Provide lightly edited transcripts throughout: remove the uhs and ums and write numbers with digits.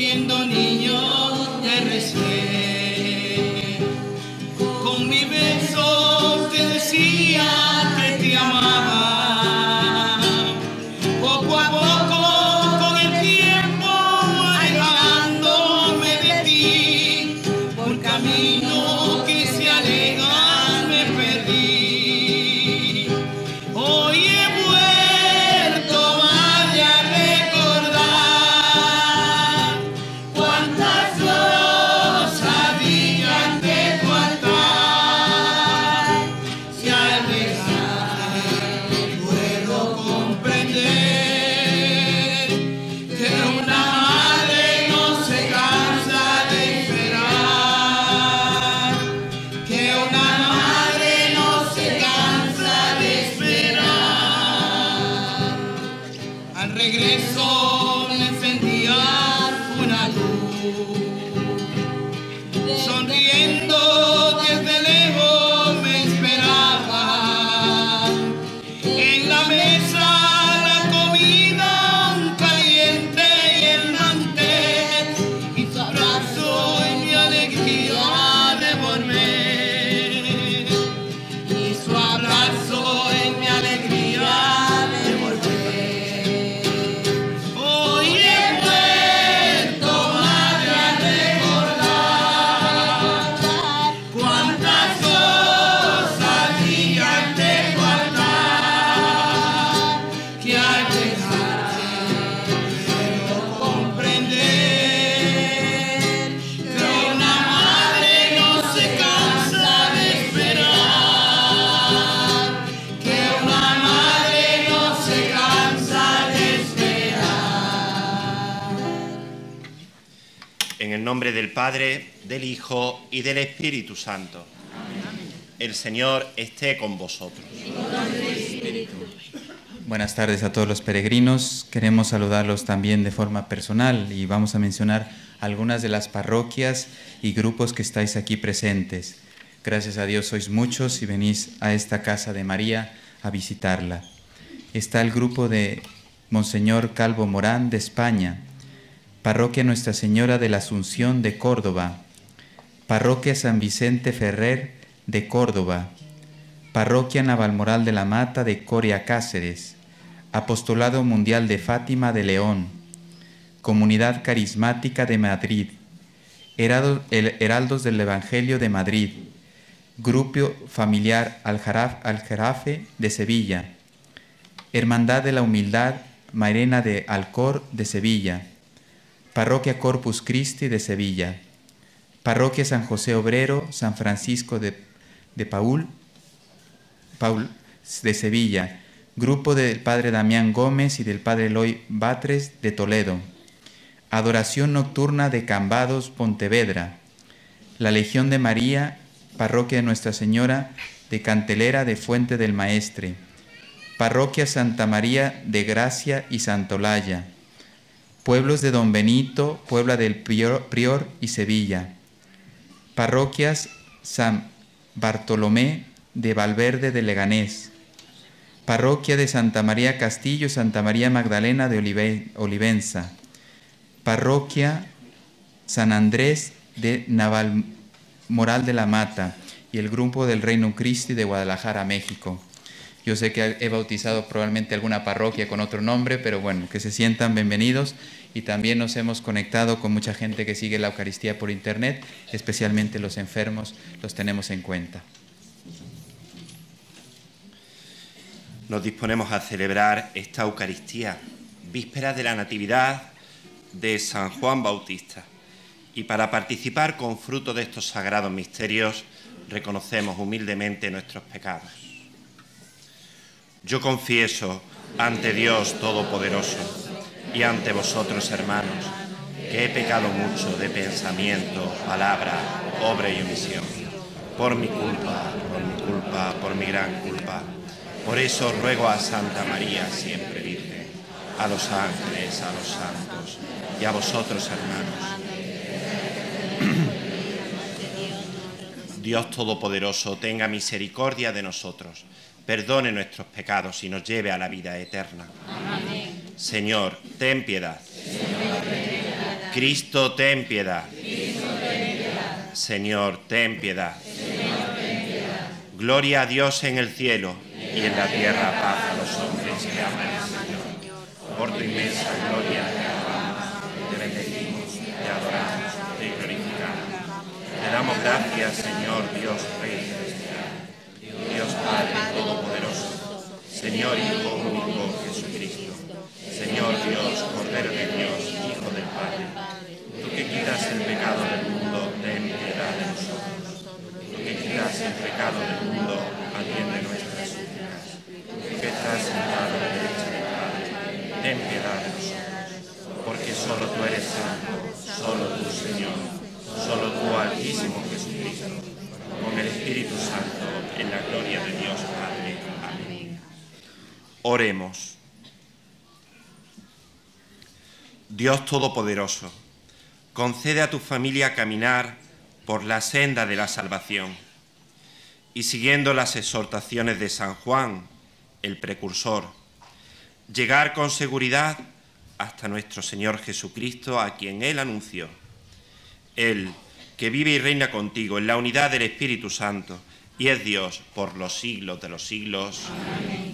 siendo niño te recé. Con mi beso te decía que te amaba. Poco a poco con el tiempo alejándome de ti, por camino que se alejan me perdí. Hoy he vuelto, madre, a recordar cuántas osadías de tu altar se alejan. Puedo comprender que una madre no se cansa de esperar, que una madre no se cansa de esperar. Al regreso me encendía una luz, sonriendo desde lejos me esperaba. En la mesa la comida caliente y el mantel, y su abrazo y mi alegría de volver, y su abrazo y mi alegría de volver. Hoy he vuelto, madre, a recordar cuántas osadías de tu altar, que al dejarte puedo comprender que una madre no se cansa de esperar, que una madre no se cansa de esperar. En el nombre del Padre, del Hijo y del Espíritu Santo. El Señor esté con vosotros. Buenas tardes a todos los peregrinos. Queremos saludarlos también de forma personal y vamos a mencionar algunas de las parroquias y grupos que estáis aquí presentes. Gracias a Dios sois muchos y venís a esta casa de María a visitarla. Está el grupo de Monseñor Calvo Morán de España, Parroquia Nuestra Señora de la Asunción de Córdoba, Parroquia San Vicente Ferrer de Córdoba, Parroquia Navalmoral de la Mata de Coria Cáceres, Apostolado Mundial de Fátima de León, Comunidad Carismática de Madrid, Heraldos del Evangelio de Madrid, Grupo Familiar Aljarafe de Sevilla, Hermandad de la Humildad Mairena de Alcor de Sevilla, Parroquia Corpus Christi de Sevilla, Parroquia San José Obrero, San Francisco de Paul de Sevilla, Grupo del Padre Damián Gómez y del Padre Eloy Batres de Toledo, Adoración Nocturna de Cambados, Pontevedra, la Legión de María, Parroquia de Nuestra Señora de Cantelera de Fuente del Maestre, Parroquia Santa María de Gracia y Santolaya, Pueblos de Don Benito, Puebla del Prior y Sevilla, Parroquias San Bartolomé de Valverde de Leganés, Parroquia de Santa María Castillo, Santa María Magdalena de Olivenza, Parroquia San Andrés de Navalmoral de la Mata y el Grupo del Reino Christi de Guadalajara, México. Yo sé que he bautizado probablemente alguna parroquia con otro nombre, pero bueno, que se sientan bienvenidos. Y también nos hemos conectado con mucha gente que sigue la Eucaristía por Internet, especialmente los enfermos, los tenemos en cuenta. Nos disponemos a celebrar esta Eucaristía, víspera de la Natividad de San Juan Bautista. Y para participar con fruto de estos sagrados misterios, reconocemos humildemente nuestros pecados. Yo confieso ante Dios Todopoderoso y ante vosotros, hermanos, que he pecado mucho de pensamiento, palabra, obra y omisión, por mi culpa, por mi gran culpa. Por eso ruego a Santa María, siempre Virgen, a los ángeles, a los santos y a vosotros, hermanos. Dios Todopoderoso, tenga misericordia de nosotros, perdone nuestros pecados y nos lleve a la vida eterna. Amén. Señor, ten piedad. Señor, ten piedad. Cristo, ten piedad. Señor, ten piedad. Gloria a Dios en el cielo y en la tierra paz a los hombres que aman al Señor. Por tu inmensa gloria te bendecimos, te adoramos, te glorificamos. Te damos gracias, Señor Dios Rey celestial, Dios Padre Todopoderoso, Señor Hijo único Jesucristo, Señor Dios, Cordero de Dios, Hijo del Padre. Tú que quitas el pecado del mundo, ten piedad de nosotros. Tú que quitas el pecado del mundo, atiende nuestras súplicas. Tú que estás sentado a la derecha del Padre, ten piedad de nosotros. Porque solo tú eres santo, solo tú, Señor, solo tú, Altísimo Jesucristo, con el Espíritu Santo, en la gloria de Dios Padre. Amén. Oremos. Dios Todopoderoso, concede a tu familia caminar por la senda de la salvación y, siguiendo las exhortaciones de San Juan, el precursor, llegar con seguridad hasta nuestro Señor Jesucristo, a quien Él anunció. Él, que vive y reina contigo en la unidad del Espíritu Santo y es Dios por los siglos de los siglos. Amén.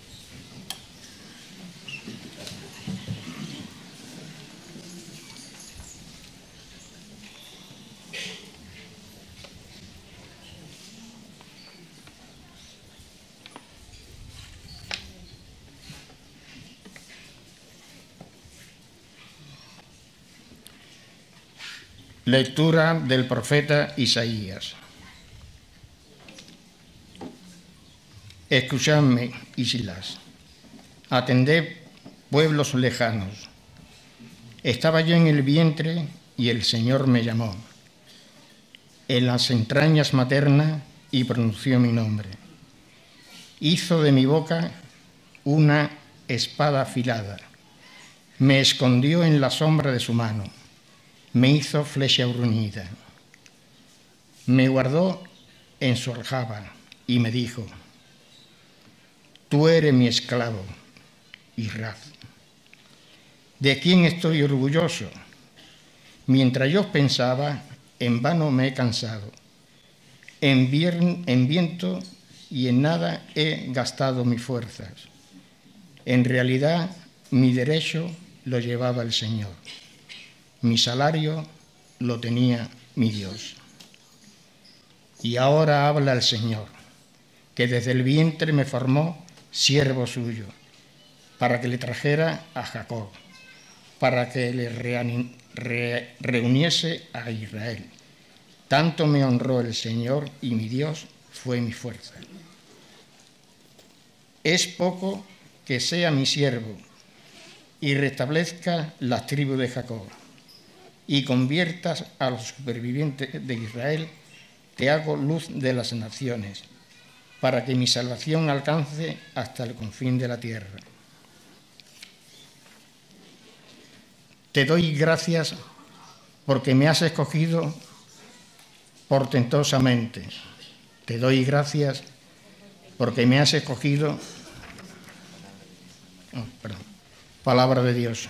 Lectura del profeta Isaías. Escuchadme, islas, atended, pueblos lejanos. Estaba yo en el vientre y el Señor me llamó, en las entrañas maternas, y pronunció mi nombre. Hizo de mi boca una espada afilada, me escondió en la sombra de su mano. Me hizo flecha bruñida, me guardó en su aljaba y me dijo: tú eres mi esclavo, Israel. ¿De quién estoy orgulloso? Mientras yo pensaba, en vano me he cansado. En viento y en nada he gastado mis fuerzas. En realidad, mi derecho lo llevaba el Señor. Mi salario lo tenía mi Dios. Y ahora habla el Señor, que desde el vientre me formó siervo suyo, para que le trajera a Jacob, para que le reuniese a Israel. Tanto me honró el Señor y mi Dios fue mi fuerza. Es poco que sea mi siervo y restablezca las tribus de Jacob, y conviertas a los supervivientes de Israel, te hago luz de las naciones, para que mi salvación alcance hasta el confín de la tierra. Te doy gracias porque me has escogido portentosamente. Te doy gracias porque me has escogido. Palabra de Dios.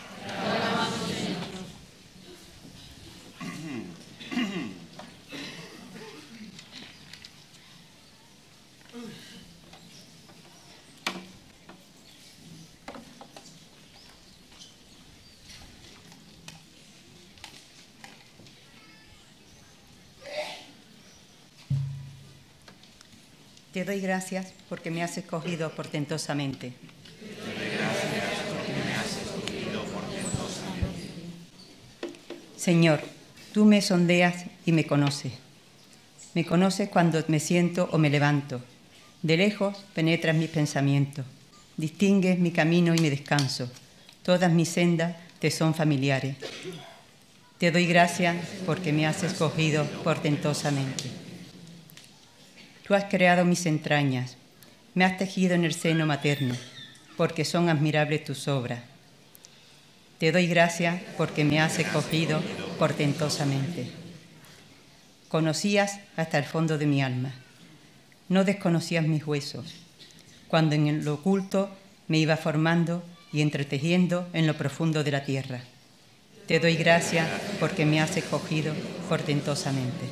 Te doy gracias porque me has escogido portentosamente. Te doy gracias porque me has escogido portentosamente. Señor, tú me sondeas y me conoces. Me conoces cuando me siento o me levanto. De lejos penetras mis pensamientos. Distingues mi camino y mi descanso. Todas mis sendas te son familiares. Te doy gracias porque me has escogido portentosamente. Tú has creado mis entrañas, me has tejido en el seno materno, porque son admirables tus obras. Te doy gracias porque me has escogido portentosamente. Conocías hasta el fondo de mi alma, no desconocías mis huesos, cuando en lo oculto me iba formando y entretejiendo en lo profundo de la tierra. Te doy gracias porque me has escogido portentosamente.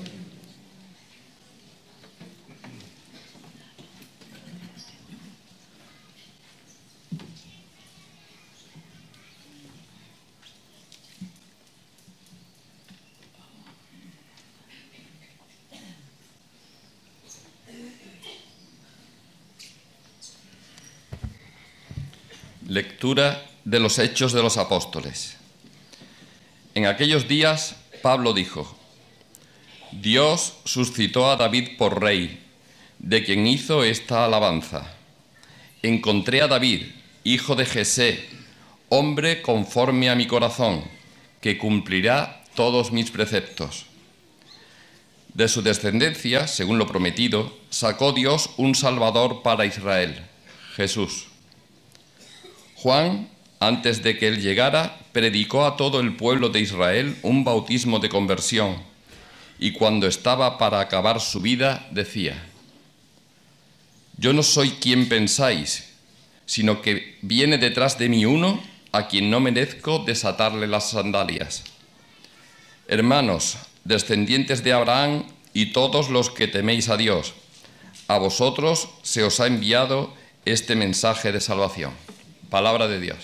Lectura de los Hechos de los Apóstoles. En aquellos días, Pablo dijo: Dios suscitó a David por rey, de quien hizo esta alabanza. Encontré a David, hijo de Jesé, hombre conforme a mi corazón, que cumplirá todos mis preceptos. De su descendencia, según lo prometido, sacó Dios un Salvador para Israel, Jesús. Juan, antes de que él llegara, predicó a todo el pueblo de Israel un bautismo de conversión, y cuando estaba para acabar su vida, decía: Yo no soy quien pensáis, sino que viene detrás de mí uno a quien no merezco desatarle las sandalias. Hermanos, descendientes de Abraham y todos los que teméis a Dios, a vosotros se os ha enviado este mensaje de salvación. Palabra de Dios.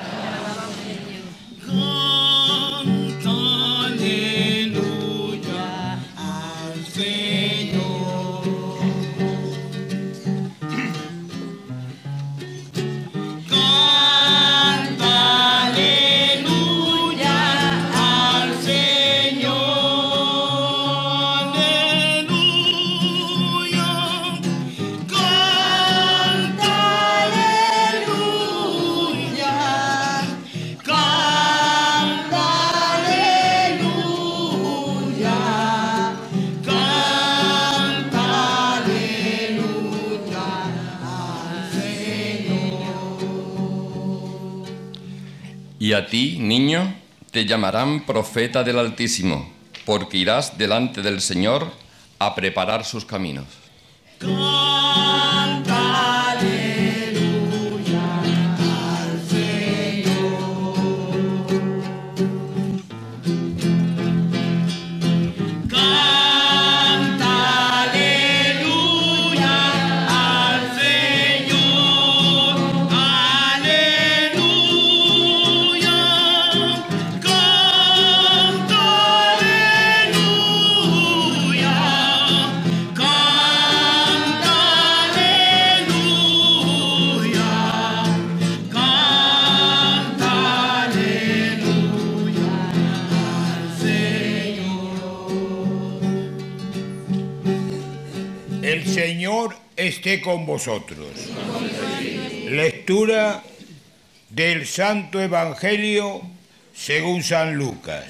Y a ti, niño, te llamarán profeta del Altísimo, porque irás delante del Señor a preparar sus caminos. El Señor esté con vosotros. Lectura del Santo Evangelio según San Lucas.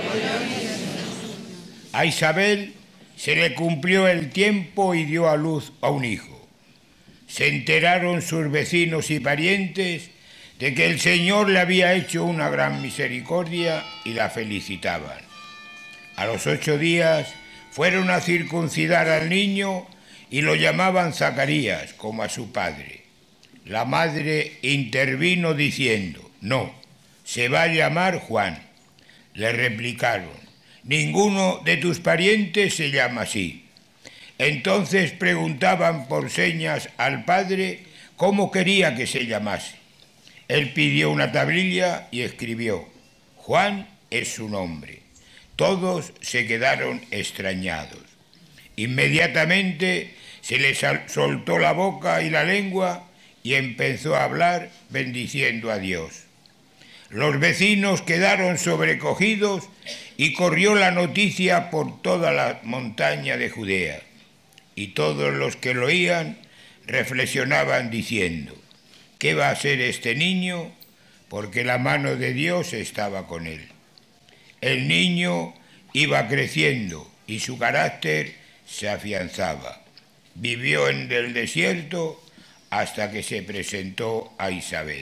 A Isabel se le cumplió el tiempo y dio a luz a un hijo. Se enteraron sus vecinos y parientes de que el Señor le había hecho una gran misericordia y la felicitaban. A los 8 días fueron a circuncidar al niño y lo llamaban Zacarías, como a su padre. La madre intervino diciendo: no, se va a llamar Juan. Le replicaron: ninguno de tus parientes se llama así. Entonces preguntaban por señas al padre cómo quería que se llamase. Él pidió una tablilla y escribió: Juan es su nombre. Todos se quedaron extrañados. Inmediatamente se le soltó la boca y la lengua y empezó a hablar bendiciendo a Dios. Los vecinos quedaron sobrecogidos y corrió la noticia por toda la montaña de Judea. Y todos los que lo oían reflexionaban diciendo: ¿qué va a ser este niño? Porque la mano de Dios estaba con él. El niño iba creciendo y su carácter se afianzaba. Vivió en el desierto hasta que se presentó a Isabel.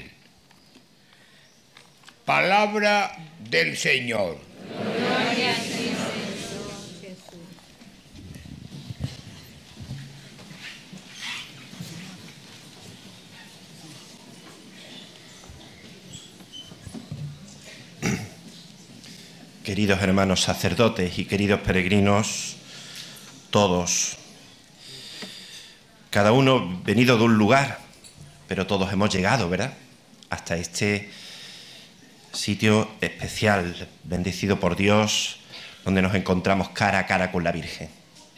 Palabra del Señor. Gloria a ti, Señor Jesús. queridos hermanos sacerdotes y queridos peregrinos, todos, cada uno venido de un lugar, pero todos hemos llegado, ¿verdad?, hasta este sitio especial, bendecido por Dios, donde nos encontramos cara a cara con la Virgen.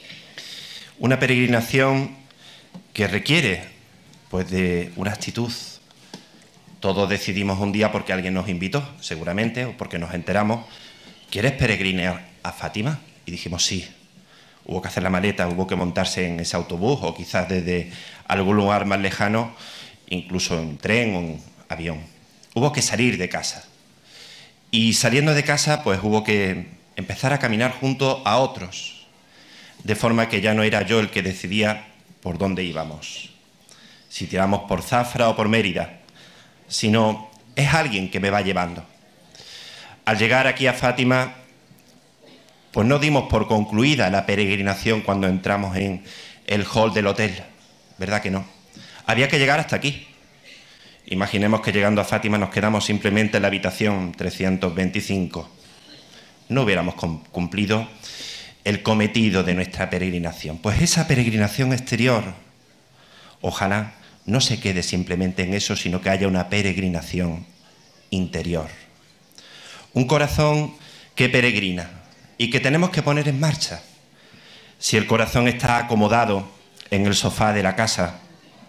Una peregrinación que requiere, pues, de una actitud. Todos decidimos un día porque alguien nos invitó, seguramente, o porque nos enteramos: ¿quieres peregrinar a Fátima? Y dijimos sí. Hubo que hacer la maleta, hubo que montarse en ese autobús, o quizás desde algún lugar más lejano, incluso en tren o en avión. Hubo que salir de casa. Y saliendo de casa, pues hubo que empezar a caminar junto a otros, de forma que ya no era yo el que decidía por dónde íbamos, si tiramos por Zafra o por Mérida, sino es alguien que me va llevando. Al llegar aquí a Fátima, pues no dimos por concluida la peregrinación cuando entramos en el hall del hotel, ¿verdad que no? Había que llegar hasta aquí. Imaginemos que llegando a Fátima nos quedamos simplemente en la habitación 325. No hubiéramos cumplido el cometido de nuestra peregrinación. Pues esa peregrinación exterior, ojalá no se quede simplemente en eso, sino que haya una peregrinación interior. Un corazón que peregrina y que tenemos que poner en marcha. Si el corazón está acomodado en el sofá de la casa,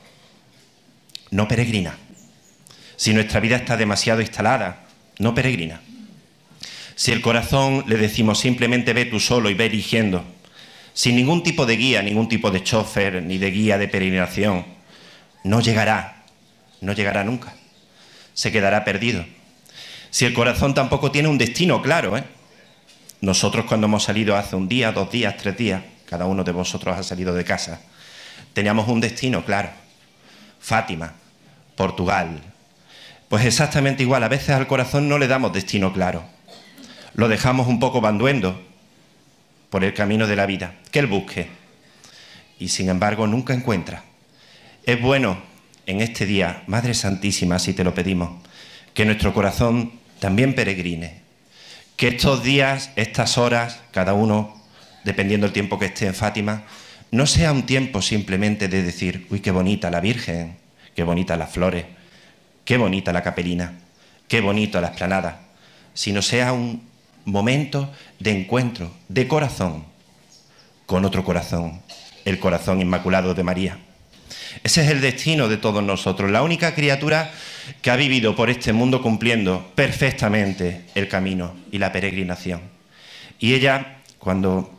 no peregrina. Si nuestra vida está demasiado instalada, no peregrina. Si el corazón le decimos simplemente ve tú solo y ve eligiendo, sin ningún tipo de guía, ningún tipo de chofer, ni de guía de peregrinación, no llegará nunca. Se quedará perdido. Si el corazón tampoco tiene un destino claro, Nosotros cuando hemos salido hace un día, 2 días, 3 días, cada uno de vosotros ha salido de casa, teníamos un destino claro. Fátima, Portugal. Pues exactamente igual, a veces al corazón no le damos destino claro. Lo dejamos un poco banduendo por el camino de la vida, que él busque. Y sin embargo nunca encuentra. Es bueno en este día, Madre Santísima, si te lo pedimos, que nuestro corazón también peregrine. Que estos días, estas horas, cada uno, dependiendo del tiempo que esté en Fátima, no sea un tiempo simplemente de decir, uy, qué bonita la Virgen, qué bonitas las flores, qué bonita la capelina, qué bonito la explanada, sino sea un momento de encuentro de corazón con otro corazón, el corazón inmaculado de María. Ese es el destino de todos nosotros, la única criatura que ha vivido por este mundo cumpliendo perfectamente el camino y la peregrinación. Y ella, cuando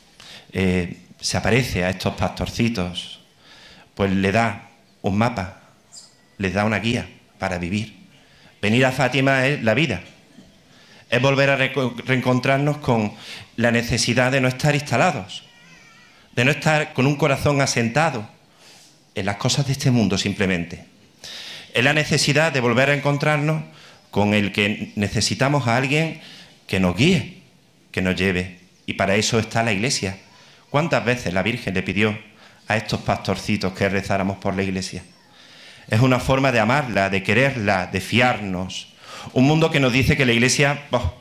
se aparece a estos pastorcitos, pues le da un mapa, les da una guía para vivir. Venir a Fátima es la vida, es volver a reencontrarnos con la necesidad de no estar instalados, de no estar con un corazón asentado en las cosas de este mundo simplemente. Es la necesidad de volver a encontrarnos con el que necesitamos a alguien que nos guíe, que nos lleve. Y para eso está la Iglesia. ¿Cuántas veces la Virgen le pidió a estos pastorcitos que rezáramos por la Iglesia? Es una forma de amarla, de quererla, de fiarnos. Un mundo que nos dice que la Iglesia,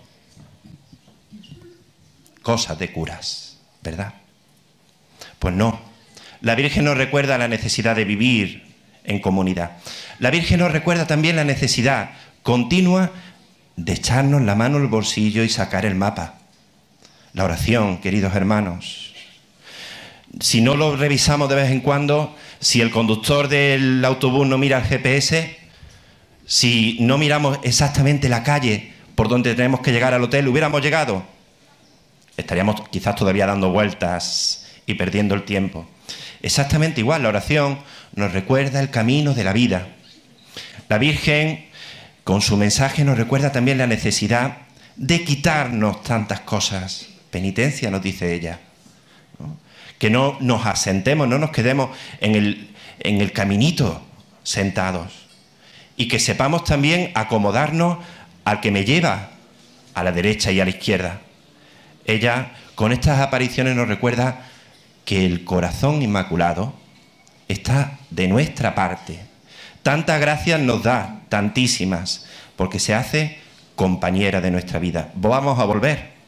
cosas de curas, ¿verdad? Pues no. La Virgen nos recuerda la necesidad de vivir en comunidad. La Virgen nos recuerda también la necesidad continua de echarnos la mano en el bolsillo y sacar el mapa. La oración, queridos hermanos. Si no lo revisamos de vez en cuando, si el conductor del autobús no mira el GPS, si no miramos exactamente la calle por donde tenemos que llegar al hotel, ¿hubiéramos llegado? Estaríamos quizás todavía dando vueltas y perdiendo el tiempo. Exactamente igual, la oración nos recuerda el camino de la vida. La Virgen, con su mensaje, nos recuerda también la necesidad de quitarnos tantas cosas. Penitencia, nos dice ella, ¿no? Que no nos asentemos, no nos quedemos en el caminito sentados. Y que sepamos también acomodarnos al que me lleva a la derecha y a la izquierda. Ella, con estas apariciones, nos recuerda que el corazón inmaculado está de nuestra parte. Tantas gracias nos da, tantísimas, porque se hace compañera de nuestra vida. Vamos a volver.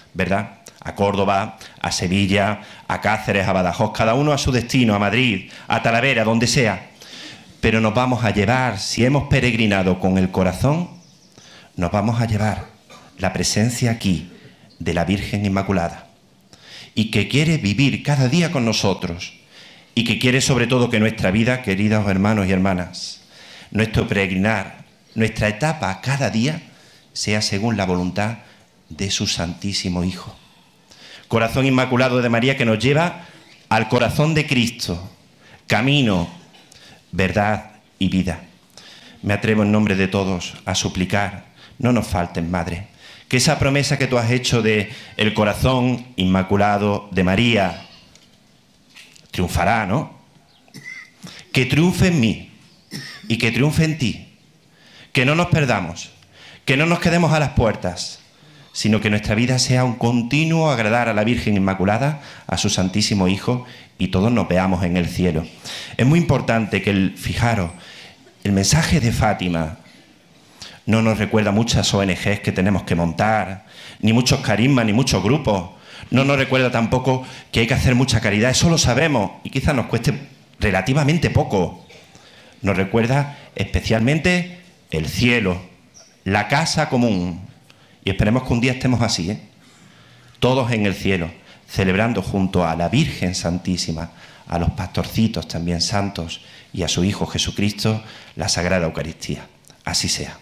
¿verdad? A Córdoba, a Sevilla, a Cáceres, a Badajoz, cada uno a su destino, a Madrid, a Talavera, donde sea. Pero nos vamos a llevar, si hemos peregrinado con el corazón, nos vamos a llevar la presencia aquí de la Virgen Inmaculada, y que quiere vivir cada día con nosotros, y que quiere sobre todo que nuestra vida, queridos hermanos y hermanas, nuestro peregrinar, nuestra etapa cada día, sea según la voluntad de su Santísimo Hijo. Corazón Inmaculado de María, que nos lleva al corazón de Cristo, camino, verdad y vida. Me atrevo en nombre de todos a suplicar, no nos falten, Madre, que esa promesa que tú has hecho de el corazón inmaculado de María triunfará, ¿no? Que triunfe en mí y que triunfe en ti. Que no nos perdamos, que no nos quedemos a las puertas, sino que nuestra vida sea un continuo agradar a la Virgen Inmaculada, a su Santísimo Hijo, y todos nos veamos en el cielo. Es muy importante que, fijaros, el mensaje de Fátima no nos recuerda muchas ONGs que tenemos que montar, ni muchos carismas, ni muchos grupos. No nos recuerda tampoco que hay que hacer mucha caridad, eso lo sabemos, y quizás nos cueste relativamente poco. Nos recuerda especialmente el cielo, la casa común. Y esperemos que un día estemos así, todos en el cielo, celebrando junto a la Virgen Santísima, a los pastorcitos también santos y a su Hijo Jesucristo, la Sagrada Eucaristía. Así sea.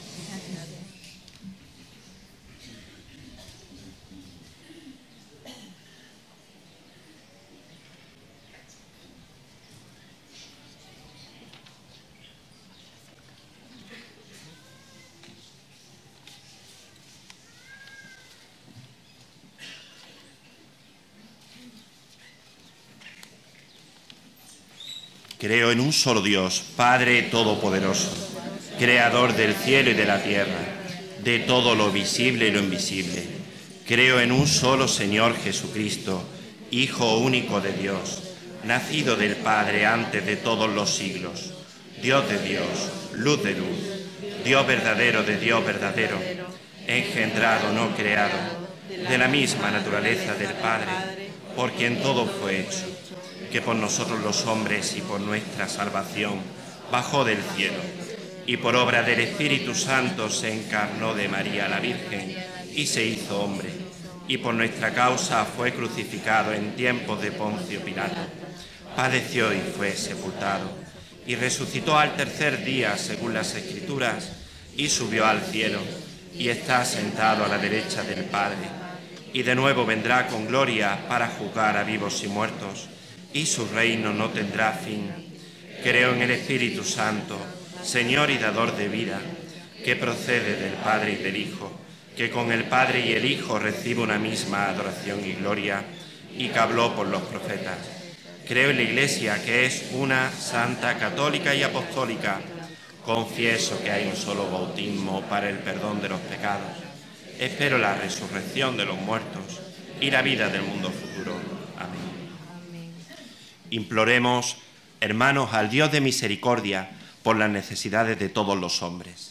Creo en un solo Dios, Padre Todopoderoso, Creador del cielo y de la tierra, de todo lo visible y lo invisible. Creo en un solo Señor Jesucristo, Hijo único de Dios, nacido del Padre antes de todos los siglos, Dios de Dios, luz de luz, Dios verdadero de Dios verdadero, engendrado, no creado, de la misma naturaleza del Padre, por quien todo fue hecho, que por nosotros los hombres y por nuestra salvación bajó del cielo, y por obra del Espíritu Santo se encarnó de María la Virgen y se hizo hombre, y por nuestra causa fue crucificado en tiempos de Poncio Pilato, padeció y fue sepultado, y resucitó al tercer día según las Escrituras, y subió al cielo, y está sentado a la derecha del Padre, y de nuevo vendrá con gloria para juzgar a vivos y muertos, y su reino no tendrá fin. Creo en el Espíritu Santo, Señor y dador de vida, que procede del Padre y del Hijo, que con el Padre y el Hijo recibe una misma adoración y gloria, y que habló por los profetas. Creo en la Iglesia, que es una, santa, católica y apostólica. Confieso que hay un solo bautismo para el perdón de los pecados. Espero la resurrección de los muertos y la vida del mundo futuro. Amén. Imploremos, hermanos, al Dios de misericordia por las necesidades de todos los hombres.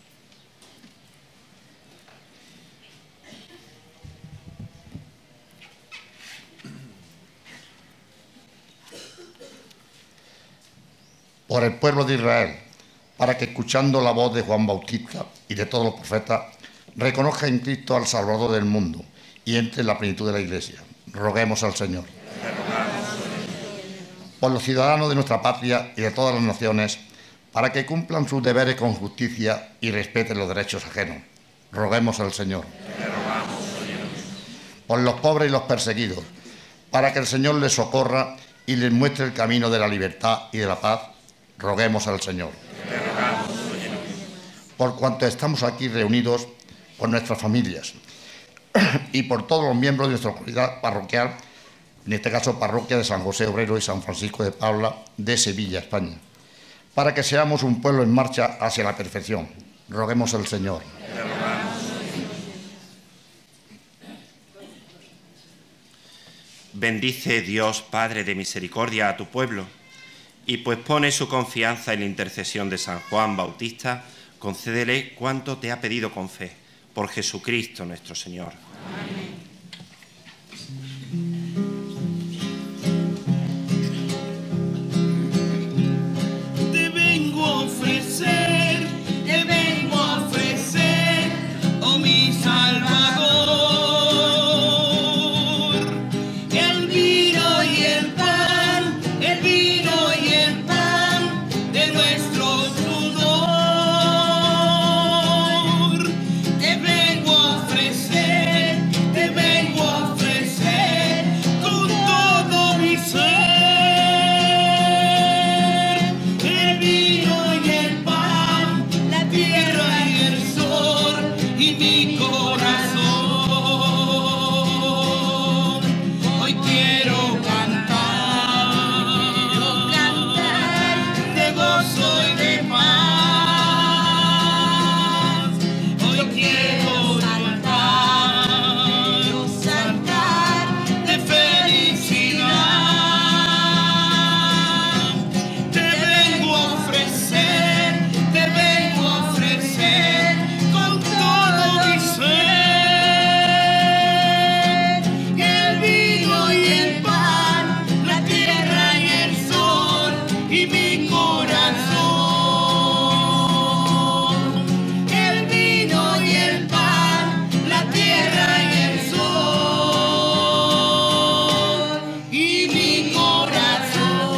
Por el pueblo de Israel, para que escuchando la voz de Juan Bautista y de todos los profetas, reconozca en Cristo al Salvador del mundo y entre en la plenitud de la Iglesia. Roguemos al Señor. Por los ciudadanos de nuestra patria y de todas las naciones, para que cumplan sus deberes con justicia y respeten los derechos ajenos. Roguemos al Señor. Por los pobres y los perseguidos, para que el Señor les socorra y les muestre el camino de la libertad y de la paz. Roguemos al Señor. Por cuanto estamos aquí reunidos, por nuestras familias y por todos los miembros de nuestra comunidad parroquial, en este caso parroquia de San José Obrero y San Francisco de Paula de Sevilla, España, para que seamos un pueblo en marcha hacia la perfección. Roguemos al Señor. Bendice Dios, Padre de misericordia, a tu pueblo, y pues pone su confianza en la intercesión de San Juan Bautista, concédele cuanto te ha pedido con fe, por Jesucristo nuestro Señor. Amén. y mi corazón. El vino y el pan, la tierra y el sol y mi corazón.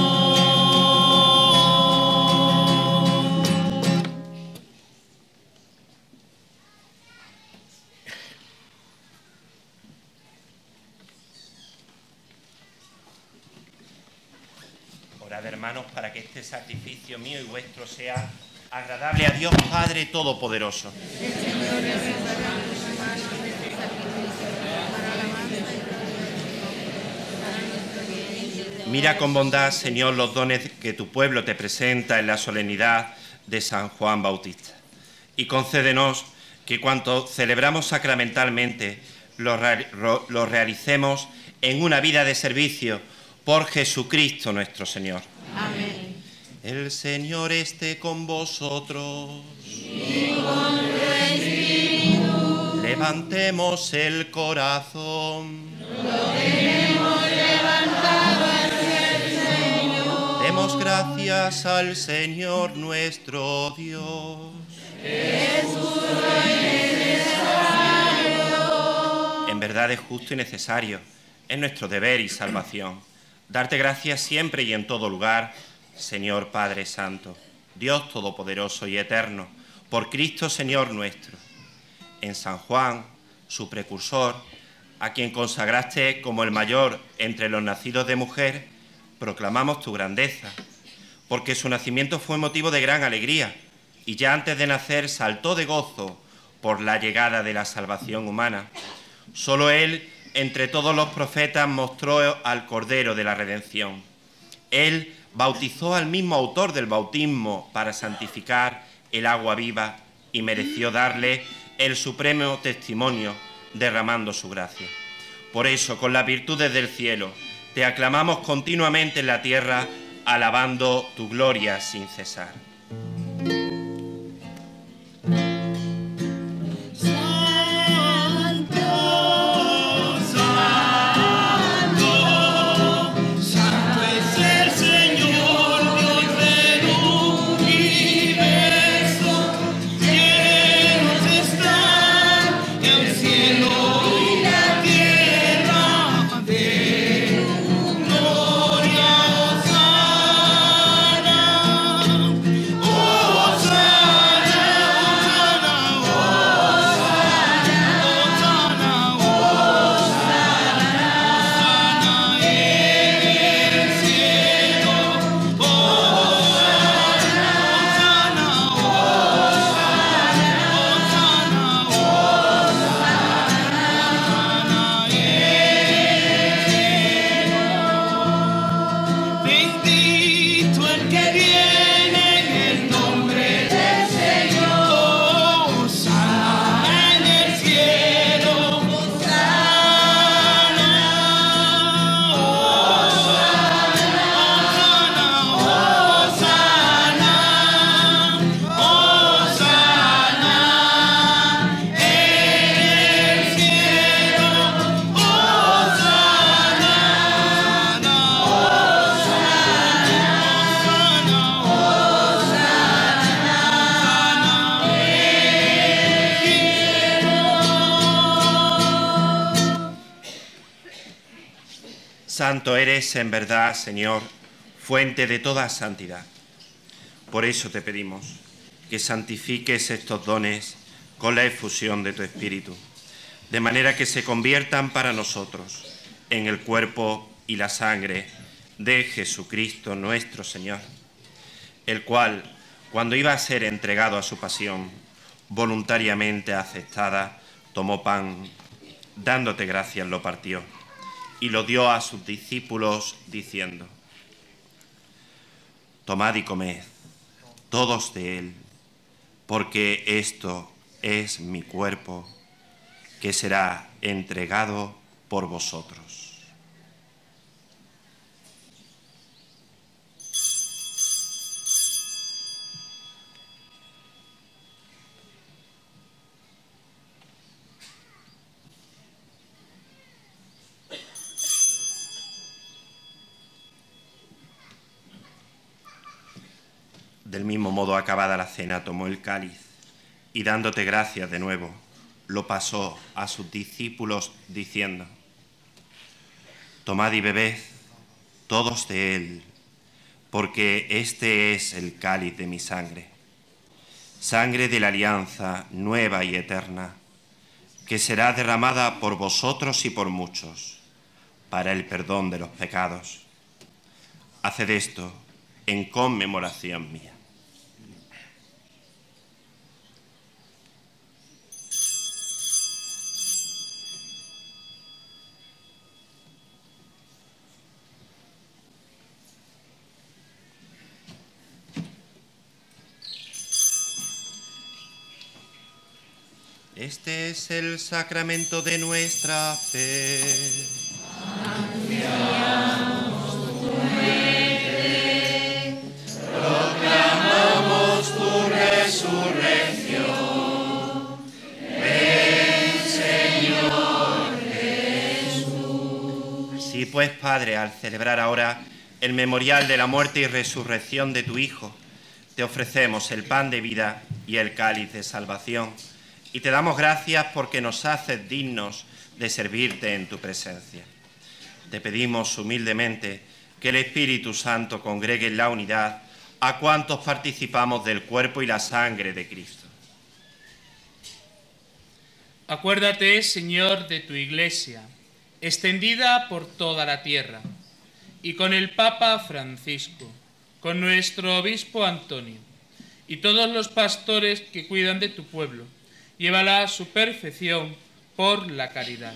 Orad, hermanos, para que este sacrificio mío y vuestro sea agradable a Dios Padre Todopoderoso. Mira con bondad, Señor, los dones que tu pueblo te presenta en la solemnidad de San Juan Bautista. Y concédenos que cuanto celebramos sacramentalmente lo realicemos en una vida de servicio por Jesucristo nuestro Señor. Amén. El Señor esté con vosotros. Y con tu espíritu. Levantemos el corazón. Lo tenemos levantado hacia el Señor. Demos gracias al Señor nuestro Dios. Es justo y necesario. En verdad es justo y necesario. Es nuestro deber y salvación. Darte gracias siempre y en todo lugar, Señor Padre Santo, Dios Todopoderoso y Eterno, por Cristo Señor nuestro. En San Juan, su precursor, a quien consagraste como el mayor entre los nacidos de mujer, proclamamos tu grandeza, porque su nacimiento fue motivo de gran alegría, y ya antes de nacer saltó de gozo por la llegada de la salvación humana. Solo él, entre todos los profetas, mostró al Cordero de la Redención. Él bautizó al mismo autor del bautismo para santificar el agua viva y mereció darle el supremo testimonio derramando su gracia. Por eso, con las virtudes del cielo, te aclamamos continuamente en la tierra, alabando tu gloria sin cesar. Santo eres en verdad, Señor, fuente de toda santidad. Por eso te pedimos que santifiques estos dones con la efusión de tu Espíritu, de manera que se conviertan para nosotros en el cuerpo y la sangre de Jesucristo nuestro Señor, el cual, cuando iba a ser entregado a su pasión, voluntariamente aceptada, tomó pan, dándote gracias, lo partió y lo dio a sus discípulos, diciendo: tomad y comed, todos de él, porque esto es mi cuerpo, que será entregado por vosotros. Del mismo modo, acabada la cena, tomó el cáliz y, dándote gracias de nuevo, lo pasó a sus discípulos diciendo: tomad y bebed todos de él, porque este es el cáliz de mi sangre, sangre de la alianza nueva y eterna, que será derramada por vosotros y por muchos, para el perdón de los pecados. Haced esto en conmemoración mía. Este es el sacramento de nuestra fe. Anunciamos tu muerte, proclamamos tu resurrección. Ven, Señor Jesús. Así pues, Padre, al celebrar ahora el memorial de la muerte y resurrección de tu Hijo, te ofrecemos el pan de vida y el cáliz de salvación. Y te damos gracias porque nos haces dignos de servirte en tu presencia. Te pedimos humildemente que el Espíritu Santo congregue en la unidad a cuantos participamos del cuerpo y la sangre de Cristo. Acuérdate, Señor, de tu Iglesia, extendida por toda la tierra, y con el Papa Francisco, con nuestro obispo Antonio, y todos los pastores que cuidan de tu pueblo. Llévala a su perfección por la caridad.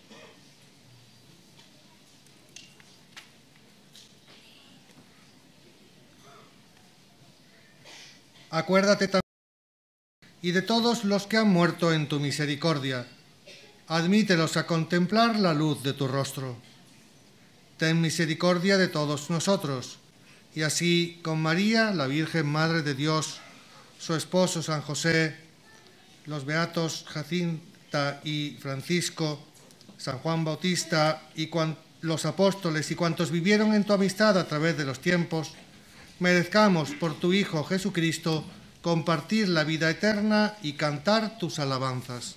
Acuérdate también y de todos los que han muerto en tu misericordia. Admítelos a contemplar la luz de tu rostro. Ten misericordia de todos nosotros, y así con María, la Virgen Madre de Dios, su esposo San José, los beatos Jacinta y Francisco, San Juan Bautista y los apóstoles y cuantos vivieron en tu amistad a través de los tiempos, merezcamos por tu Hijo Jesucristo compartir la vida eterna y cantar tus alabanzas.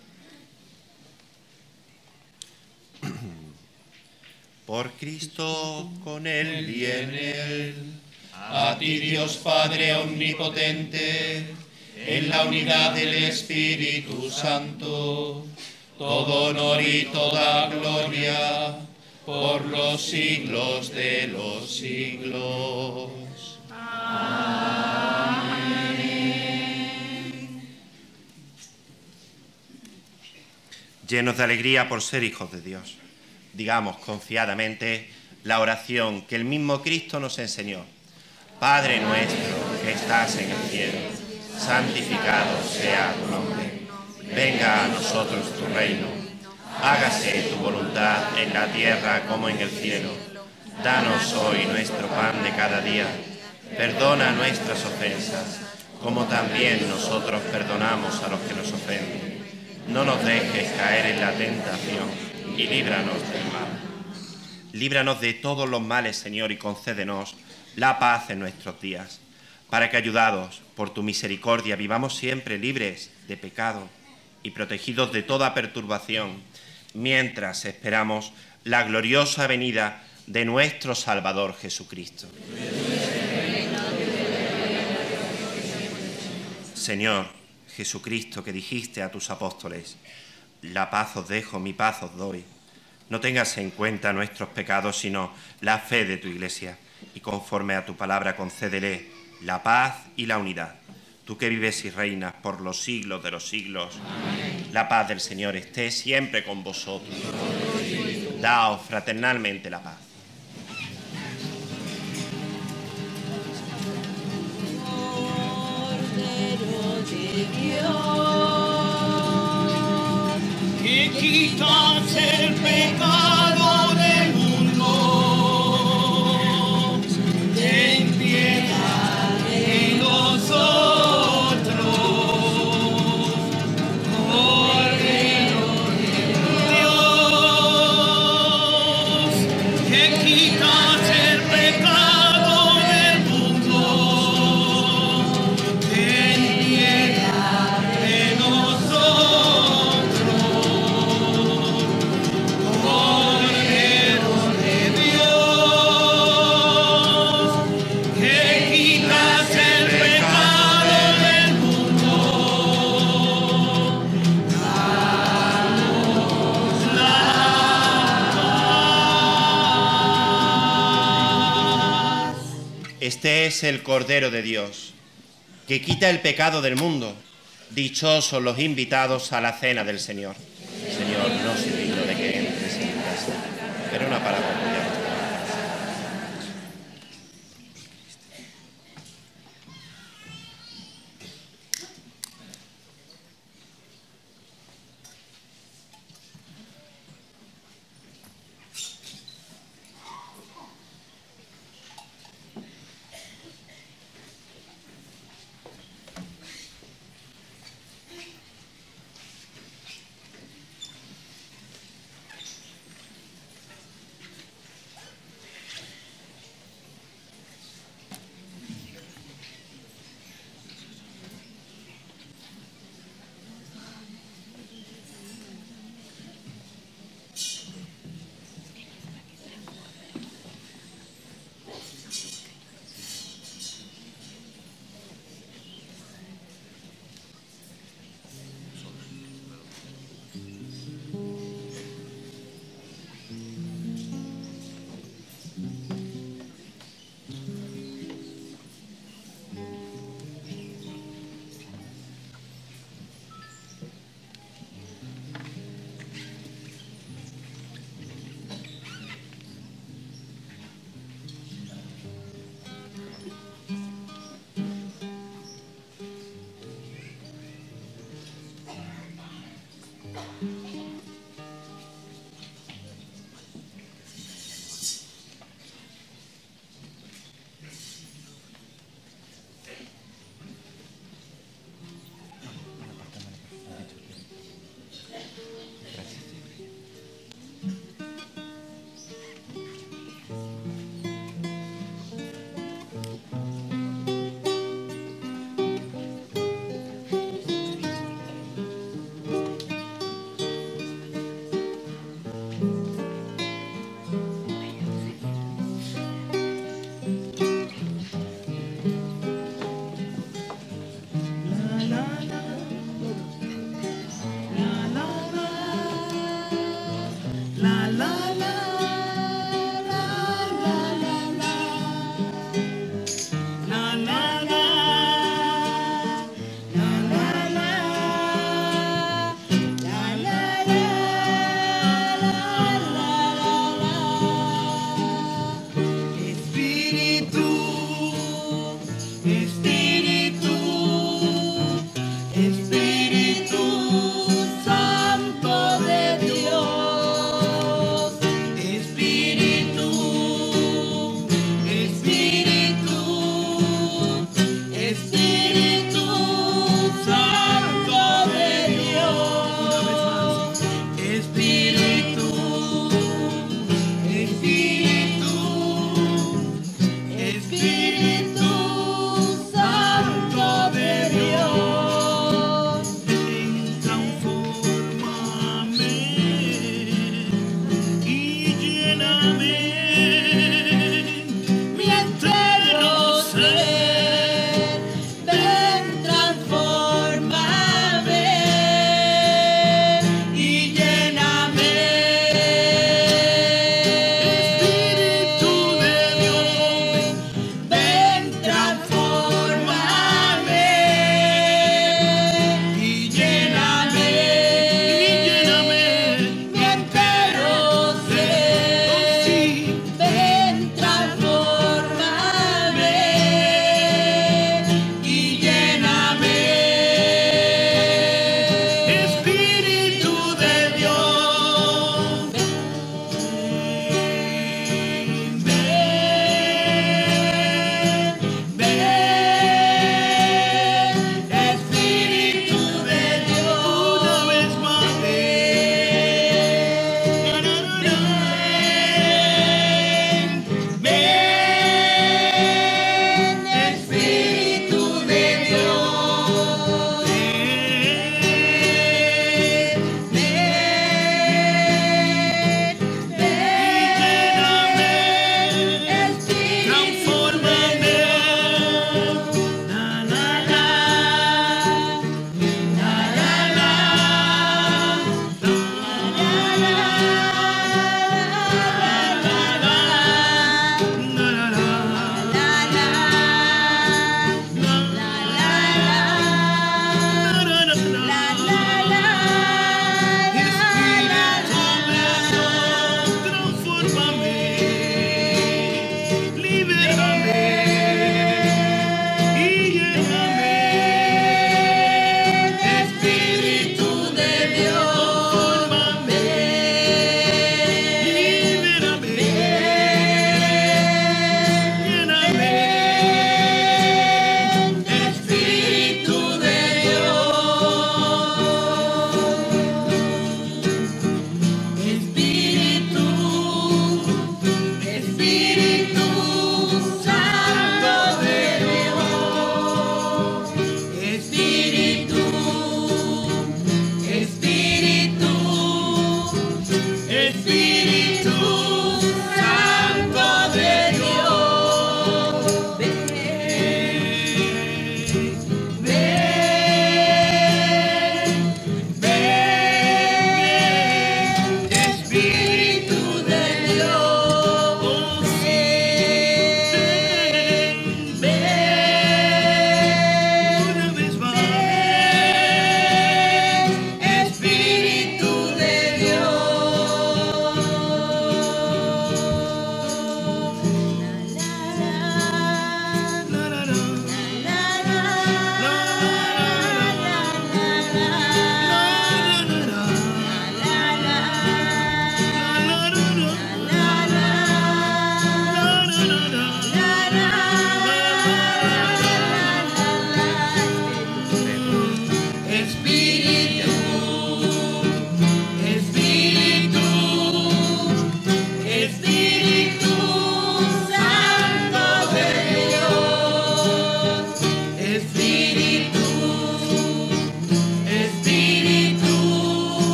Por Cristo, con Él y en Él, a ti Dios Padre omnipotente, en la unidad del Espíritu Santo, todo honor y toda gloria, por los siglos de los siglos. Amén. Llenos de alegría por ser hijos de Dios, digamos confiadamente la oración que el mismo Cristo nos enseñó. Padre nuestro que estás en el cielo, santificado sea tu nombre. Venga a nosotros tu reino. Hágase tu voluntad en la tierra como en el cielo. Danos hoy nuestro pan de cada día. Perdona nuestras ofensas, como también nosotros perdonamos a los que nos ofenden. No nos dejes caer en la tentación y líbranos del mal. Líbranos de todos los males, Señor, y concédenos la paz en nuestros días, para que, ayudados por tu misericordia, vivamos siempre libres de pecado y protegidos de toda perturbación, mientras esperamos la gloriosa venida de nuestro Salvador Jesucristo. Señor Jesucristo, que dijiste a tus apóstoles: la paz os dejo, mi paz os doy. No tengas en cuenta nuestros pecados, sino la fe de tu Iglesia, y conforme a tu palabra concédele la paz y la unidad. Tú que vives y reinas por los siglos de los siglos. Amén. La paz del Señor esté siempre con vosotros. Daos fraternalmente la paz. Cordero de Dios, que quitas el pecado del mundo, ten piedad de nosotros. Cordero de Dios, que Este es el Cordero de Dios, que quita el pecado del mundo. Dichosos los invitados a la cena del Señor. Señor, no soy digno de que entres en mi casa, pero una palabra tuya bastará.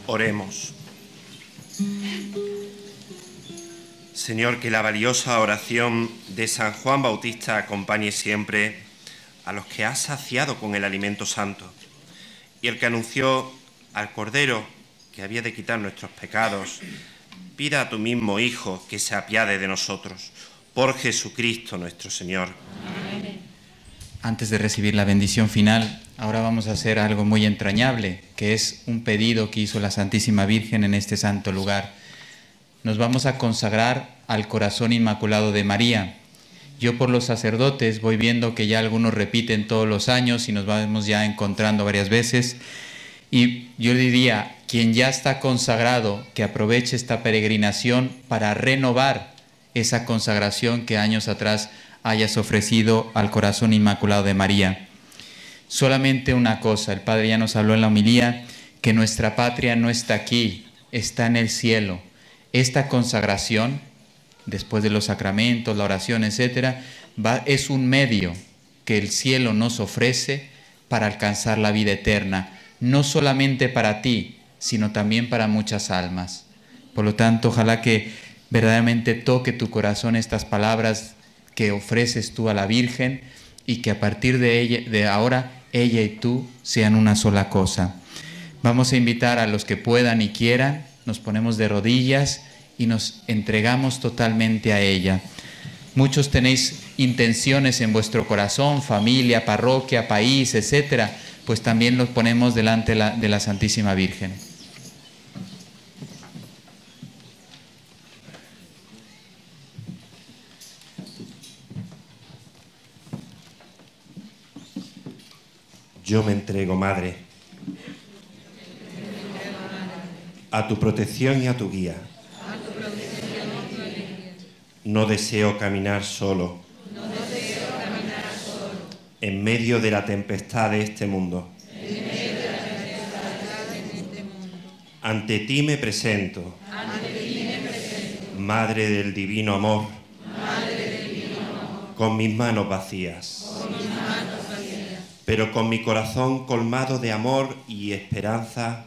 Oremos. Señor, que la valiosa oración de San Juan Bautista acompañe siempre a los que has saciado con el alimento santo y el que anunció al Cordero que había de quitar nuestros pecados. Pida a tu mismo Hijo que se apiade de nosotros. Por Jesucristo nuestro Señor. Amén. Antes de recibir la bendición final, ahora vamos a hacer algo muy entrañable, que es un pedido que hizo la Santísima Virgen en este santo lugar. Nos vamos a consagrar al corazón inmaculado de María. Yo por los sacerdotes voy viendo que ya algunos repiten todos los años y nos vamos ya encontrando varias veces. Y yo diría, quien ya está consagrado, que aproveche esta peregrinación para renovar esa consagración que años atrás hayas ofrecido al corazón inmaculado de María. Solamente una cosa, el Padre ya nos habló en la homilía, que nuestra patria no está aquí, está en el cielo. Esta consagración, después de los sacramentos, la oración, etc., es un medio que el cielo nos ofrece para alcanzar la vida eterna, no solamente para ti, sino también para muchas almas. Por lo tanto, ojalá que verdaderamente toque tu corazón estas palabras que ofreces tú a la Virgen y que a partir de ahora ella y tú sean una sola cosa. Vamos a invitar a los que puedan y quieran, nos ponemos de rodillas y nos entregamos totalmente a ella. Muchos tenéis intenciones en vuestro corazón, familia, parroquia, país, etcétera, pues también los ponemos delante de la Santísima Virgen. Yo me entrego, Madre, a tu protección y a tu guía. No deseo caminar solo en medio de la tempestad de este mundo. Ante ti me presento, Madre del Divino Amor, con mis manos vacías, pero con mi corazón colmado de amor y esperanza,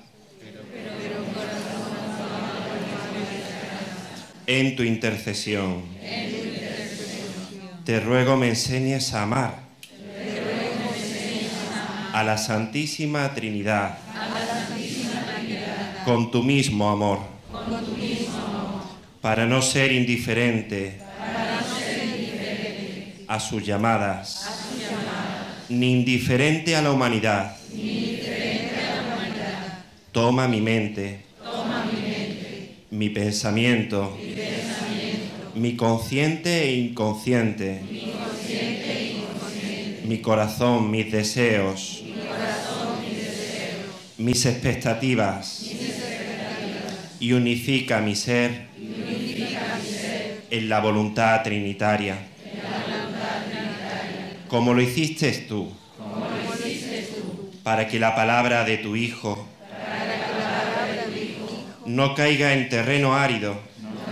en tu intercesión. Te ruego me enseñes a amar a la Santísima Trinidad con tu mismo amor, para no ser indiferente a sus llamadas, ni indiferente a la humanidad. Toma mi mente, mi pensamiento, mi consciente e inconsciente, mi corazón, mis deseos, mis expectativas, y unifica mi ser en la voluntad trinitaria, como lo hiciste tú, para que la palabra de tu Hijo no caiga en terreno árido.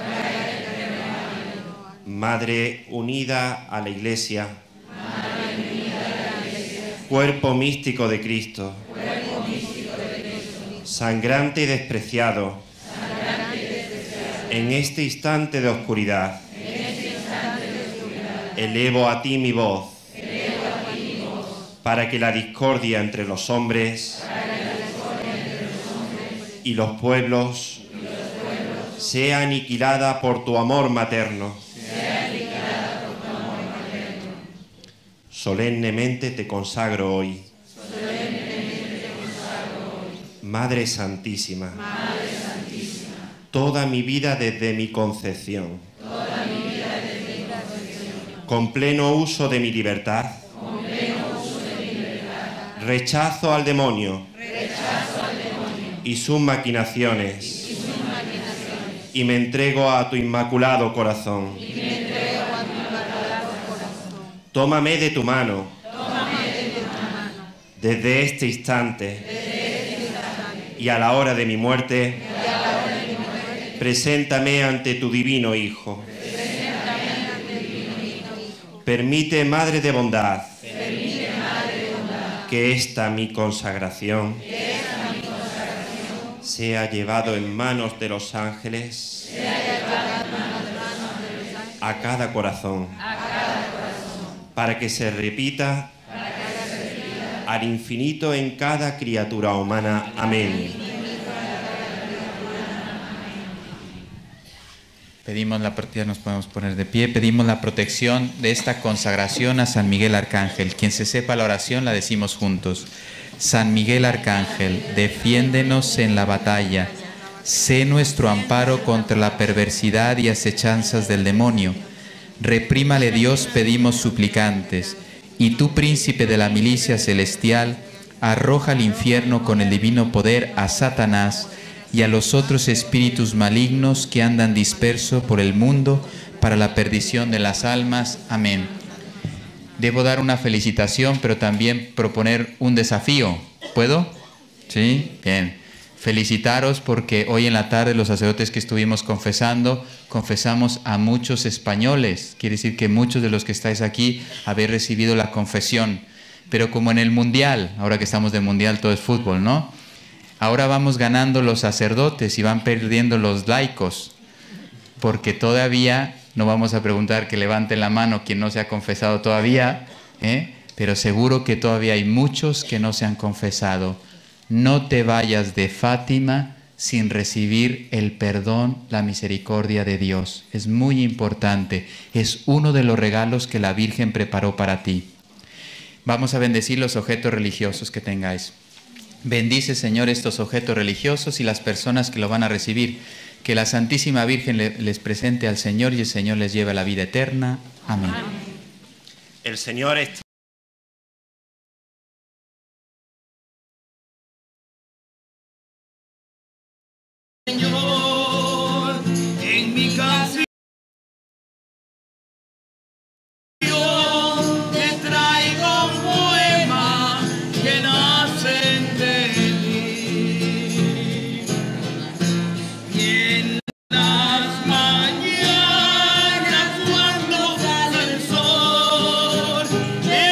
Madre unida a la Iglesia, cuerpo místico de Cristo, sangrante y despreciado, en este instante de oscuridad, elevo a ti mi voz, para que la discordia entre los hombres y los pueblos sea aniquilada por tu amor materno. Solemnemente te consagro hoy, Madre Santísima, toda mi vida desde mi concepción, con pleno uso de mi libertad, rechazo al demonio y sus maquinaciones, y me entrego a tu inmaculado corazón. Tómame de tu mano, desde este instante y a la hora de mi muerte, preséntame ante tu divino Hijo. Permite, Madre de bondad, que esta mi consagración sea llevado en manos de los ángeles a cada corazón, para que se repita al infinito en cada criatura humana. Amén. Pedimos ya nos podemos poner de pie, pedimos la protección de esta consagración a San Miguel Arcángel. Quien se sepa la oración la decimos juntos. San Miguel Arcángel, defiéndenos en la batalla. Sé nuestro amparo contra la perversidad y acechanzas del demonio. Reprímale Dios, pedimos suplicantes. Y tú, príncipe de la milicia celestial, arroja al infierno con el divino poder a Satanás y a los otros espíritus malignos que andan dispersos por el mundo para la perdición de las almas. Amén. Debo dar una felicitación, pero también proponer un desafío. ¿Puedo? ¿Sí? Bien. Felicitaros porque hoy en la tarde los sacerdotes que estuvimos confesando, confesamos a muchos españoles. Quiere decir que muchos de los que estáis aquí habéis recibido la confesión. Pero como en el Mundial, ahora que estamos de Mundial todo es fútbol, ¿no? Ahora vamos ganando los sacerdotes y van perdiendo los laicos, porque todavía no vamos a preguntar que levanten la mano quien no se ha confesado todavía, pero seguro que todavía hay muchos que no se han confesado. No te vayas de Fátima sin recibir el perdón, la misericordia de Dios. Es muy importante, es uno de los regalos que la Virgen preparó para ti. Vamos a bendecir los objetos religiosos que tengáis. Bendice, Señor, estos objetos religiosos y las personas que lo van a recibir. Que la Santísima Virgen les presente al Señor y el Señor les lleve a la vida eterna. Amén. El Señor está Señor, en mi canción te traigo un poema que nace de mí. Y en las mañanas cuando sale el sol,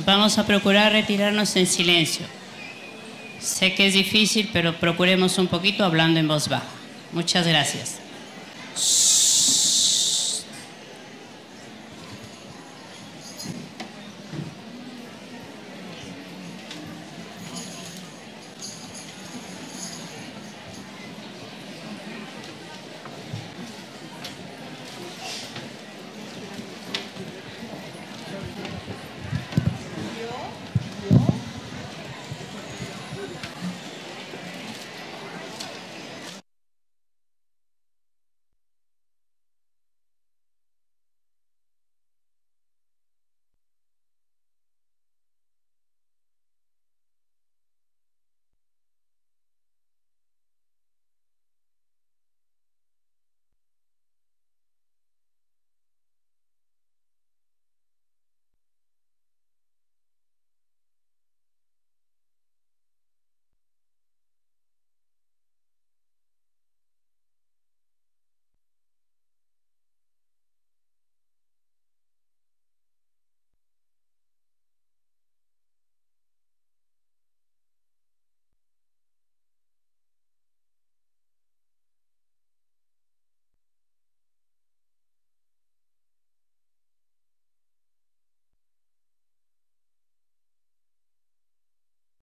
Vamos a procurar retirarnos en silencio. Sé que es difícil, pero procuremos un poquito hablando en voz baja. Muchas gracias.